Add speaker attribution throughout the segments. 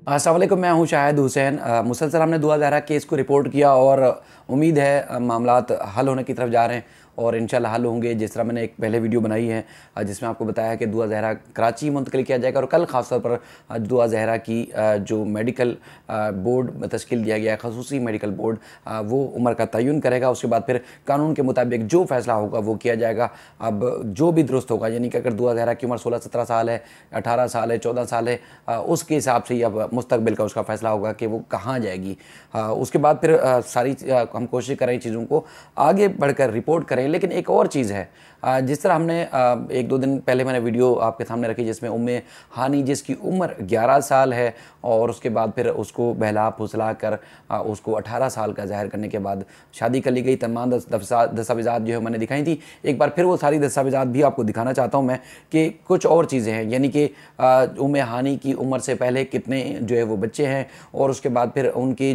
Speaker 1: अस्सलाम वालेकुम, मैं हूं शाहिद हुसैन। मुसलसल हमने दुआ ज़हरा केस को रिपोर्ट किया और उम्मीद है मामलात हल होने की तरफ जा रहे हैं और इंशाल्लाह हल होंगे। जिस तरह मैंने एक पहले वीडियो बनाई है जिसमें आपको बताया कि दुआ ज़हरा कराची मुंतकिल किया जाएगा और कल ख़ास तौर पर दुआ ज़हरा की जो मेडिकल बोर्ड तश्कील दिया गया है, खसूसी मेडिकल बोर्ड, वो उम्र का तयन करेगा। उसके बाद फिर कानून के मुताबिक जो फ़ैसला होगा वो किया जाएगा। अब जो भी दुरुस्त होगा, यानी कि अगर दुआ ज़हरा की उम्र 16-17 साल है, 18 साल है, 14 साल है, उसके हिसाब से ही अब मुस्तकबिल का उसका फ़ैसला होगा कि वो कहाँ जाएगी। उसके बाद फिर सारी हम कोशिश करें चीज़ों को आगे बढ़कर रिपोर्ट करें। लेकिन एक और चीज़ है, जिस तरह हमने 1-2 दिन पहले मैंने वीडियो आपके सामने रखी जिसमें उम्मे हानी जिसकी उम्र 11 साल है और उसके बाद फिर उसको बहला फुसला कर उसको 18 साल का ज़ाहिर करने के बाद शादी कर ली गई। तमाम दस्तावेज़ात जो है मैंने दिखाई थी। एक बार फिर वो सारी दस्तावेज़ात भी आपको दिखाना चाहता हूँ मैं कि कुछ और चीज़ें हैं, यानी कि उम्मे हानी की उम्र से पहले कितने जो है वो बच्चे हैं और उसके बाद फिर उनके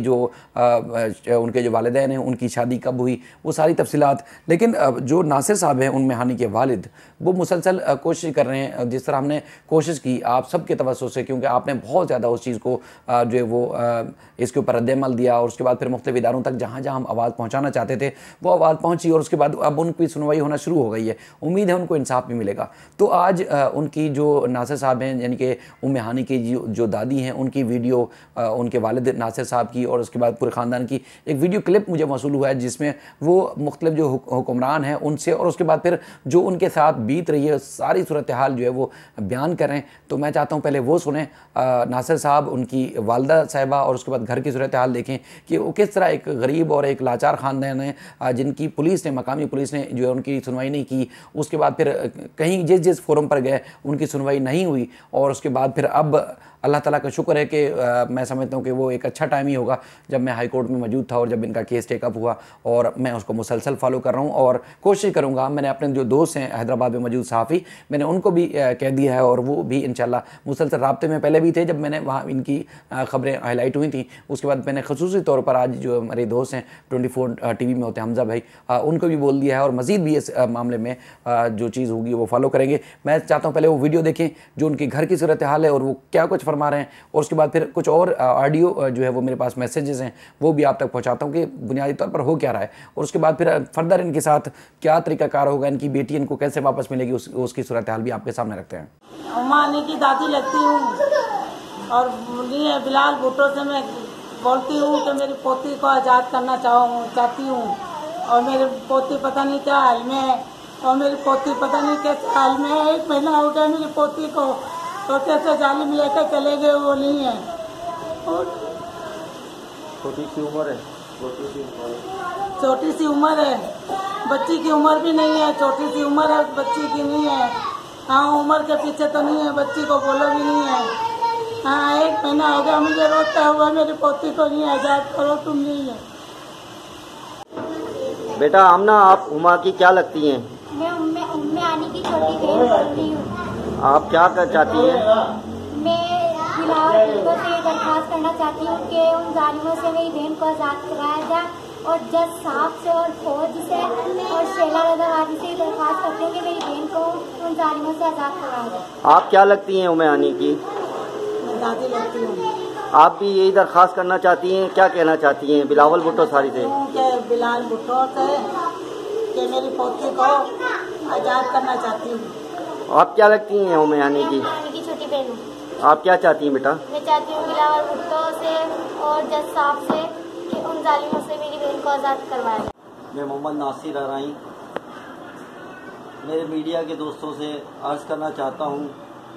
Speaker 1: जो वालिदैन हैं उनकी शादी कब हुई, वो सारी तफसीलात। लेकिन जो नासिर साहब हैं उनमें हानि के वालिद, वो मुसलसल कोशिश कर रहे हैं, जिस तरह हमने कोशिश की आप सबके तवज्जो से, क्योंकि आपने बहुत ज़्यादा उस चीज़ को जो है वो इसके ऊपर रद्द-ए-अमल दिया और उसके बाद फिर मुख्तलिफ इदारों तक जहाँ जहाँ हम आवाज़ पहुँचाना चाहते थे वो आवाज़ पहुँची और उसके बाद अब उनकी सुनवाई होना शुरू हो गई है। उम्मीद है उनको इंसाफ भी मिलेगा। तो आज उनकी जो नासिर साहब हैं, यानी कि उम्मे हानी की जो दादी हैं, उनकी वीडियो, उनके वालिद नासिर साहब की और उसके बाद पूरे ख़ानदान की एक वीडियो क्लिप मुझे मौसूल हुआ है जिसमें वो मुख्तलिफ जो हुक्मरान हैं उनसे और उसके बाद फिर जो उनके साथ बीत रही है सारी सूरत हाल जो है वो बयान करें। तो मैं चाहता हूँ पहले वो सुने, नासिर साहब, उनकी वालदा साहिबा और उसके बाद घर की सूरत हाल देखें कि वो किस तरह एक गरीब और एक लाचार ख़ानदान है जिनकी पुलिस ने, मकामी पुलिस ने जो है उनकी सुनवाई नहीं की। उसके बाद फिर कहीं जिस फोरम पर गए उनकी सुनवाई नहीं हुई और उसके बाद फिर अब अल्लाह ताला का शुक्र है कि मैं समझता हूँ कि वो एक अच्छा टाइम ही होगा जब मैं हाई कोर्ट में मौजूद था और जब इनका केस टेकअप हुआ और मैं उसको मुसलसल फॉलो कर रहा हूँ और कोशिश करूँगा। मैंने अपने जो दोस्त हैं हैदराबाद में मौजूद सहाफ़ी, मैंने उनको भी कह दिया है और वो भी इंशाल्लाह मुसलसल राब्ते में पहले भी थे जब मैंने वहाँ इनकी ख़बरें हाईलाइट हुई थी। उसके बाद मैंने खसूसी तौर पर आज जो हमारे दोस्त हैं 24 TV में होते हैं, हमज़ा भाई, उनको भी बोल दिया है और मज़ीद भी इस मामले में जो चीज़ होगी वो फॉलो करेंगे। मैं चाहता हूँ पहले वो वीडियो देखें जो उनके घर की सूरत हाल है और वो क्या कुछ फरमा रहे हैं और उसके बाद फिर कुछ और ऑडियो जो है वो मेरे पास मैसेजेस हैं वो भी आप तक पहुंचाता हूं कि बुनियादी तौर पर हो क्या रहा है और उसके बाद फिर फर्दर इनके साथ क्या तरीकाकार होगा, इनकी बेटी इनको कैसे वापस मिलेगी, उसकी सूरत हाल भी आपके सामने रखते हैं।
Speaker 2: मानी की दादी लगती हूँ और बिलाल भुट्टो से मैं बोलती हूँ कि मेरी पोती को आज़ाद करना चाहती हूँ और मेरी पोती पता नहीं क्या हाल में है और मेरी पोती पता नहीं कैसे हाल में है। 1 महीना हो गया मेरी पोती को, तो कैसे जालिम लेकर चले गए वो नहीं है। और
Speaker 3: छोटी सी उम्र है,
Speaker 2: छोटी सी उम्र है, बच्ची की उम्र भी नहीं है, छोटी सी उम्र है, बच्ची की नहीं है। हाँ, उम्र के पीछे तो नहीं है, बच्ची को बोला भी नहीं है। हाँ, 1 महीना हो गया मुझे रोता हुआ मेरी पोती को नहीं आज़ाद करो, तुम नहीं है।
Speaker 3: बेटा आमना, आप उमा की क्या लगती हैं?
Speaker 4: मैं उम्मे आनी की छोटी बहन बोल रही हूँ।
Speaker 3: आप क्या कर चाहती हैं?
Speaker 4: मैं बिलावल भुट्टो से ये दरख्वास्त करना चाहती हूँ कि उन जालिमों से मेरी बहन को आज़ाद कराया जाए और जज साहब से और फौज से और शेला रज़ावादी से दरख्वास्त करते हैं कि मेरी बहन को उन जालिमों से आज़ाद कराया जाए।
Speaker 3: आप क्या लगती हैं उम्मे आनी की?
Speaker 2: दादी लगती हूँ।
Speaker 3: आप भी यही दरख्वास्त करना चाहती हैं, क्या कहना चाहती हैं बिलावल भुट्टो सारी से?
Speaker 2: बिलाल भुट्टो से कि मेरी पोती को आज़ाद करना चाहती हूँ।
Speaker 3: आप क्या लगती हैं उम्मे आनी की?
Speaker 4: की छोटी बहन हूँ।
Speaker 3: आप क्या चाहती हैं बेटा?
Speaker 4: मैं चाहती हूँ बिलावल भुट्टो से और जज साहब से कि उन जालिमों से मेरी बहन को आज़ाद करवाया जाए।
Speaker 3: मैं मोहम्मद नासिर अराई मेरे मीडिया के दोस्तों से अर्ज़ करना चाहता हूँ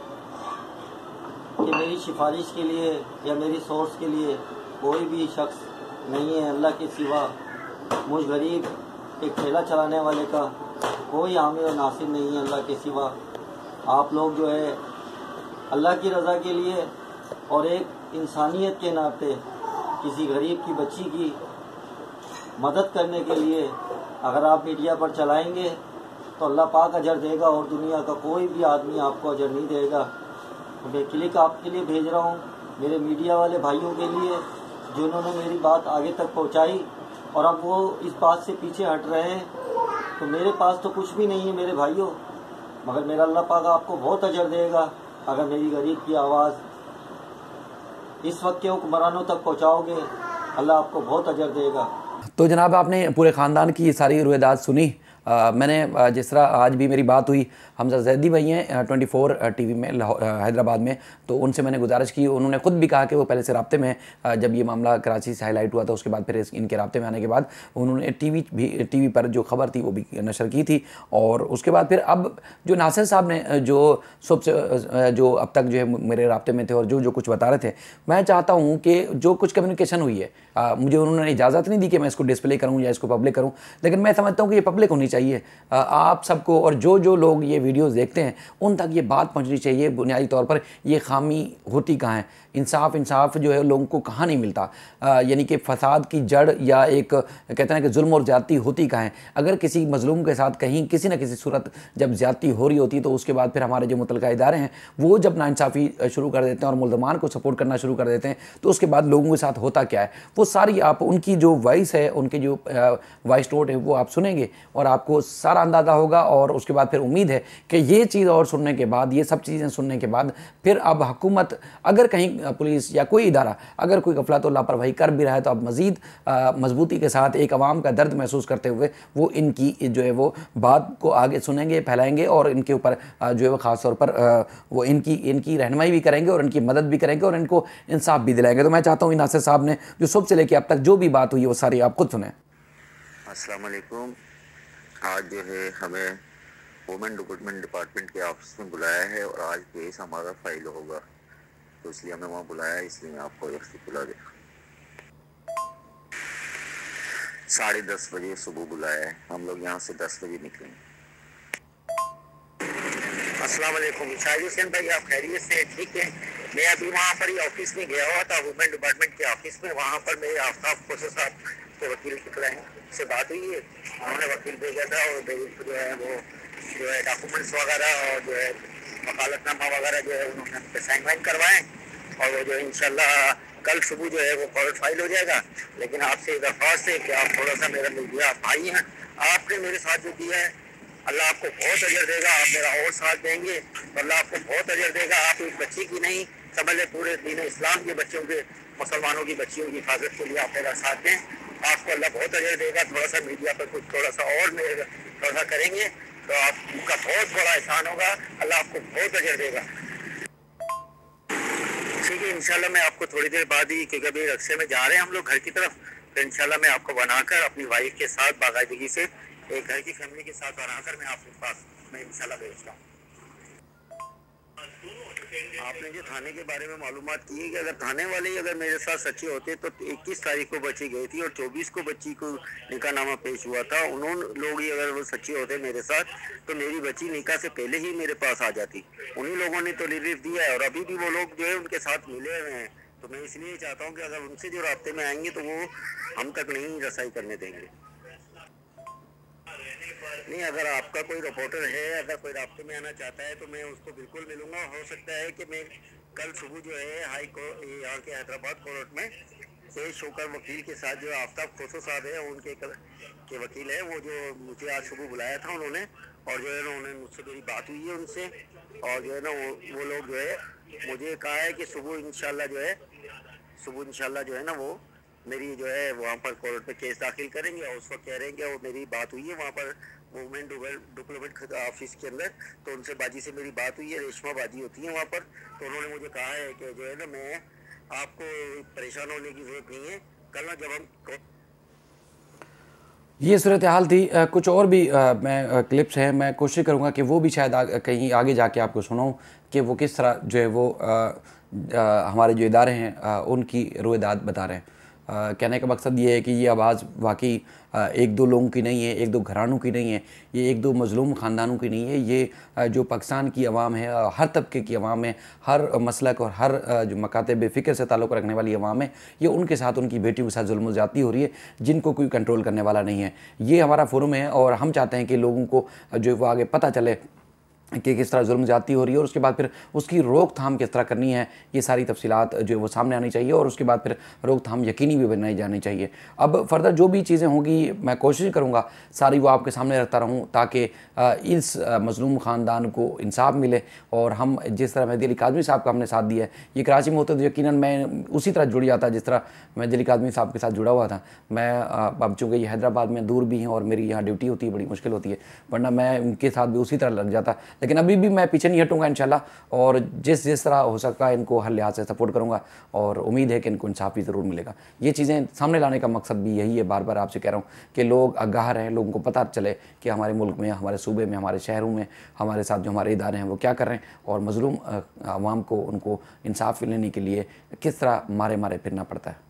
Speaker 3: कि मेरी सिफारिश के लिए या मेरी सोर्स के लिए कोई भी शख्स नहीं है अल्लाह के सिवा। मुझ गरीब एक ठेला चलाने वाले का कोई हामी और नासिर नहीं है अल्लाह के सिवा। आप लोग जो है अल्लाह की रज़ा के लिए और एक इंसानियत के नाते किसी गरीब की बच्ची की मदद करने के लिए अगर आप मीडिया पर चलाएंगे तो अल्लाह पाक अजर देगा और दुनिया का कोई भी आदमी आपको अजर नहीं देगा। मैं क्लिक आपके लिए भेज रहा हूँ, मेरे मीडिया वाले भाइयों के लिए जिन्होंने मेरी बात आगे तक पहुँचाई और अब वो इस बात से पीछे हट रहे हैं। तो मेरे पास तो कुछ भी नहीं है मेरे भाइयों, मगर मेरा अल्लाह पाक आपको बहुत अजर देगा अगर मेरी गरीब की आवाज़ इस वक्त के हुक्मरानों तक पहुँचाओगे, अल्लाह आपको बहुत अजर देगा।
Speaker 1: तो जनाब आपने पूरे ख़ानदान की ये सारी रुएदाद सुनी। मैंने जिस तरह आज भी मेरी बात हुई हमजा जैदी भाई हैं 24 टीवी में हैदराबाद में, तो उनसे मैंने गुजारिश की। उन्होंने ख़ुद भी कहा कि वो पहले से राब्ते में जब ये मामला कराची से हाईलाइट हुआ था उसके बाद फिर इनके राब्ते में आने के बाद उन्होंने टीवी पर जो खबर थी वो भी नशर की थी। और उसके बाद फिर अब जो नासिर साहब ने जो सबसे जो अब तक जो है मेरे राब्ते में थे और जो कुछ बता रहे थे, मैं चाहता हूँ कि जो कुछ कम्युनिकेशन हुई है मुझे उन्होंने इजाज़त नहीं दी कि मैं इसको डिस्प्ले करूँ या इसको पब्लिक करूँ, लेकिन मैं समझता हूँ कि ये पब्लिक होनी चाहिए आप सबको। और जो लोग ये वीडियोस देखते हैं उन तक ये बात पहुंचनी चाहिए बुनियादी तौर पर ये खामी होती कहाँ है, इंसाफ जो है लोगों को कहाँ नहीं मिलता, यानी कि फसाद की जड़ या एक कहते हैं कि जुल्म और ज़्यादती होती कहाँ है। अगर किसी मजलूम के साथ कहीं किसी न किसी सूरत जब ज़्यादती हो रही होती तो उसके बाद फिर हमारे जो मुतलका इदारे हैं वो जब नाइंसाफ़ी शुरू कर देते हैं और मुल्ज़मान को सपोर्ट करना शुरू कर देते हैं तो उसके बाद लोगों के साथ होता क्या है वो सारी आप उनकी जो वॉइस है, उनके जो वॉइस नोट है वो आप सुनेंगे और आपको सारा अंदाज़ा होगा। और उसके बाद फिर उम्मीद है कि ये चीज़ और सुनने के बाद, ये सब चीज़ें सुनने के बाद फिर अब हुकूमत अगर कहीं पुलिस या कोई इदारा अगर कोई गफलत और लापरवाही कर भी रहा है तो अब मज़ीद मजबूती के साथ एक आवाम का दर्द महसूस करते हुए वो इनकी जो है वो बात को आगे सुनेंगे, फैलाएंगे और इनके ऊपर जो है वो ख़ास तौर पर वो इनकी रहनुमाई भी करेंगे और इनकी मदद भी करेंगे और इनको इंसाफ भी दिलाएंगे। तो मैं चाहता हूँ नासिर साहब ने जो सुबह से लेकर अब तक जो भी बात हुई है वो सारी आप खुद सुने।
Speaker 5: अस्सलाम वालेकुम। आज जो है हमें वुमेन डेवलपमेंट डिपार्टमेंट के ऑफिस में बुलाया है और आज केस हमारा फाइल होगा, तो इसलिए हमें वहाँ बुलाया है, इसलिए मैं आपको एक बुला दिया। 10:30 बजे सुबह बुलाया है, हम लोग यहाँ से 10 बजे निकलेंगे। अस्सलाम वालेकुम। शाहिद हुसैन भाई आप खैरियत से? ठीक है, मैं अभी वहाँ पर ही ऑफिस में गया हुआ था, वुमेन डिपार्टमेंट के ऑफिस में। वहाँ पर मेरे आफ्ताब खोसो साहब के वकील के क्लाइंट से बात हुई है, उन्होंने वकील भेजा था और जो है वो जो है डॉक्यूमेंट्स वगैरह और जो है वकालतनामा वगैरह जो है उन्होंने साइन वाइन करवाएं और वो जो है इंशाल्लाह कल सुबह जो है वो कोर्ट फाइल हो जाएगा। लेकिन आपसे दरख्वास्त है कि आप थोड़ा सा मेरा मीडिया भाई हैं, आपने मेरे साथ जो किया है अल्लाह आपको बहुत अजर देगा। आप मेरा और साथ देंगे तो अल्लाह आपको बहुत अजर देगा। आप एक बच्ची की नहीं समझ ले, पूरे दीन इस्लाम के बच्चों के, मुसलमानों की बच्चियों की हिफाजत के लिए आप मेरा साथ दें, आपको अल्लाह बहुत अजर देगा। थोड़ा सा मीडिया पर कुछ थोड़ा सा और थोड़ा सा करेंगे तो आपका बहुत बड़ा एहसान होगा, अल्लाह आपको बहुत अजर देगा। ठीक है, इंशाल्लाह मैं आपको थोड़ी देर बाद ही, क्योंकि अभी रक्शे में जा रहे हैं हम लोग घर की तरफ, तो इंशाल्लाह मैं आपको बनाकर अपनी वाइफ के साथ बाकायदगी से एक घर की फैमिली के साथ बनाकर मैं आपके पास मैं इंशाल्लाह भेजता हूँ। आपने जो थाने के बारे में मालूमात की है कि अगर थाने वाले ही अगर मेरे साथ सच्चे होते तो 21 तारीख को बच्ची गई थी और 24 को बच्ची को निकाहनामा पेश हुआ था, उन्होंने लोग ही अगर वो सच्चे होते मेरे साथ तो मेरी बच्ची निकाह से पहले ही मेरे पास आ जाती। उन्हीं लोगों ने तो रिलीफ दिया है और अभी भी वो लोग जो है उनके साथ मिले हुए हैं। तो मैं इसलिए चाहता हूँ कि अगर उनसे जो रास्ते में आएंगे तो वो हम तक नहीं रसाई करने देंगे। नहीं, अगर आपका कोई रिपोर्टर है, अगर कोई रास्ते में आना चाहता है तो मैं उसको बिल्कुल मिलूंगा। हो सकता है कि मैं कल सुबह जो है हाई कोर्ट यहाँ के हैदराबाद कोर्ट में पेश होकर वकील के साथ, जो आफ्ताब खोसो साहब है उनके के वकील है, वो जो मुझे आज सुबह बुलाया था उन्होंने, और जो है ना उन्होंने मुझसे मेरी बात हुई है उनसे, और जो है ना वो लोग जो है मुझे कहा है कि सुबह इंशाल्लाह जो है ना वो मेरी जो है वहाँ पर कोर्ट में केस दाखिल करेंगे। और उस वक्त कह रहे हैं कि वो मेरी बात हुई है वहाँ पर वुमेन डेवलपमेंट ऑफिस के अंदर, तो उनसे बाजी से मेरी बात हुई है, रेशमा बाजी होती है वहाँ पर, तो उन्होंने मुझे कहा है कि जो है ना मैं आपको परेशान होने की जरूरत नहीं है, कल ना जब हम
Speaker 1: ये सूरत हाल थी। कुछ और भी मैं क्लिप्स हैं, मैं कोशिश करूँगा कि वो भी शायद कहीं आगे जाके आपको सुनाऊँ कि वो किस तरह जो है वो हमारे जो इदारे हैं उनकी रोएदाद बता रहे हैं। कहने का मकसद ये है कि ये आवाज़ वाकई एक दो लोगों की नहीं है, एक दो घरानों की नहीं है, ये एक दो मजलूम ख़ानदानों की नहीं है, ये जो पाकिस्तान की अवाम है, हर तबके की अवाम है, हर मसलक और हर जो मकातब फ़िक्र से ताल्लुक़ रखने वाली अवाम है, ये उनके साथ, उनकी बेटियों के साथ जुल्म ज़्यादती हो रही है जिनको कोई कंट्रोल करने वाला नहीं है। ये हमारा फोरम है और हम चाहते हैं कि लोगों को जो वो आगे पता चले कि किस तरह जुल्म ज़्यादती हो रही है और उसके बाद फिर उसकी रोकथाम किस तरह करनी है, ये सारी तफसीलात जो है वो सामने आनी चाहिए और उसके बाद फिर रोकथाम यकीनी भी बनाई जानी चाहिए। अब फर्दर जो भी चीज़ें होंगी मैं कोशिश करूँगा सारी वो आपके सामने रखता रहूँ ताकि इस मज़लूम ख़ानदान को इंसाफ मिले और हम जिस तरह मेहदी अली काज़मी साहब का हमने साथ दिया है, ये कराची में होता तो यकीनन मैं उसी तरह जुड़ जाता जिस तरह मेहदी अली काज़मी साहब के साथ जुड़ा हुआ था। मैं अब चूँकि ये हैदराबाद में दूर भी हैं और मेरी यहाँ ड्यूटी होती है, बड़ी मुश्किल होती है, वरना मैं उनके साथ भी उसी तरह लग जाता। लेकिन अभी भी मैं पीछे नहीं हटूँगा इंशाल्लाह, और जिस तरह हो सकता है इनको हर लिहाज से सपोर्ट करूँगा और उम्मीद है कि इनको इंसाफ भी ज़रूर मिलेगा। ये चीज़ें सामने लाने का मकसद भी यही है, बार बार आपसे कह रहा हूँ कि लोग आगाह रहें, लोगों को पता चले कि हमारे मुल्क में, हमारे सूबे में, हमारे शहरों में हमारे साथ जो हमारे इदारे हैं वो क्या कर रहे हैं और मज़लूम आवाम को उनको इंसाफ मिलने के लिए किस तरह मारे फिरना पड़ता है।